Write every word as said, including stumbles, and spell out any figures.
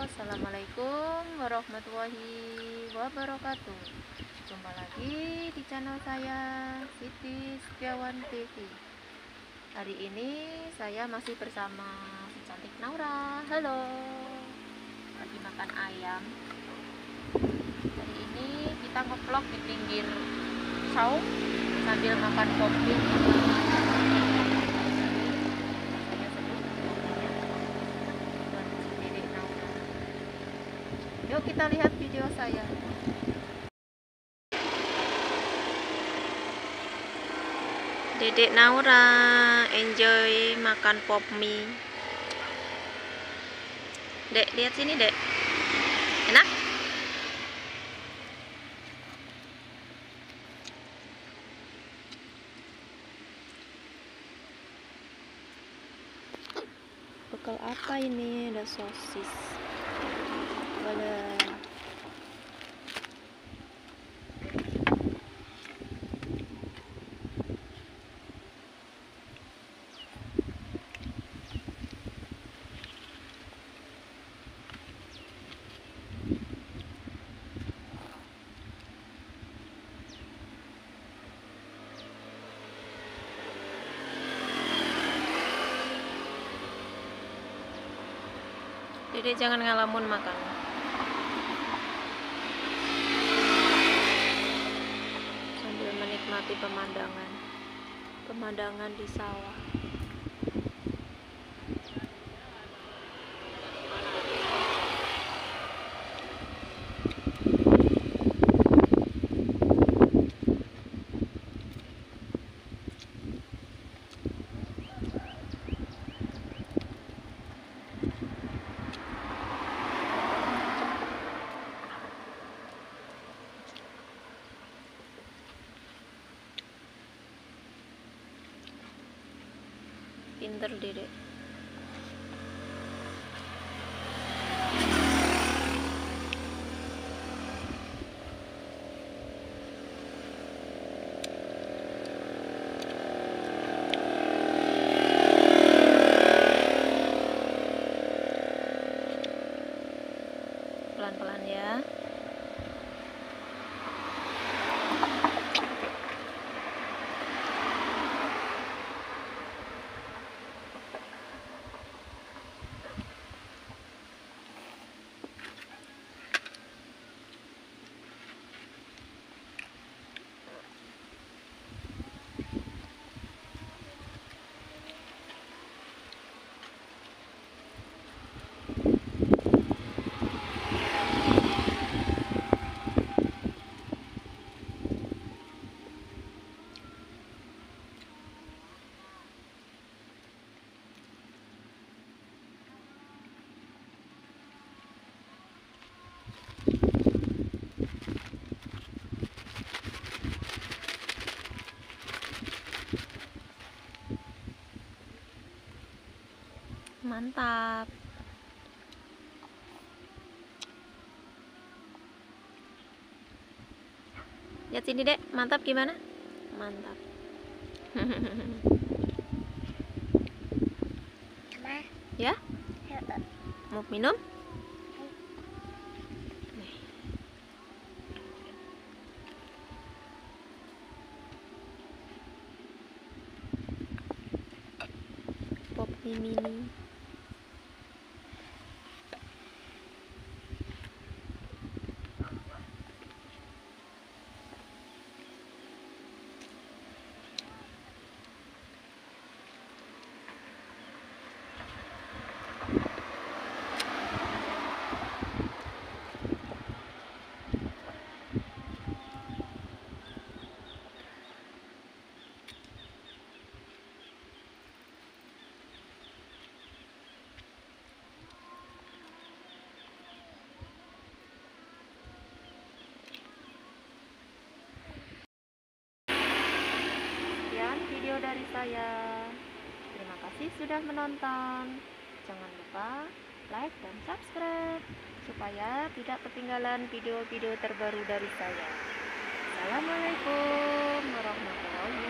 Assalamualaikum warahmatullahi wabarakatuh. Jumpa lagi di channel saya, Siti Setiawan T V. Hari ini saya masih bersama si cantik Naura. Halo, lagi makan ayam. Hari ini kita nge-vlog di pinggir saung sambil makan kopi. Yuk kita lihat video saya. Dedek Naura enjoy makan pop mie. Dek, lihat sini, Dek. Enak? Bekal apa ini? Ada sosis. Ada Dedek jangan ngalamun makan. Sambil menikmati pemandangan. Pemandangan di sawah. Pinter Dedek. Pelan-pelan ya. Mantap. Lihat sini, Dek. Mantap gimana? Mantap. Ya? Mau minum? Nih. Pop mie mini. Video dari saya. Terima kasih sudah menonton. Jangan lupa like dan subscribe supaya tidak ketinggalan video-video terbaru dari saya. Assalamualaikum warahmatullahi wabarakatuh.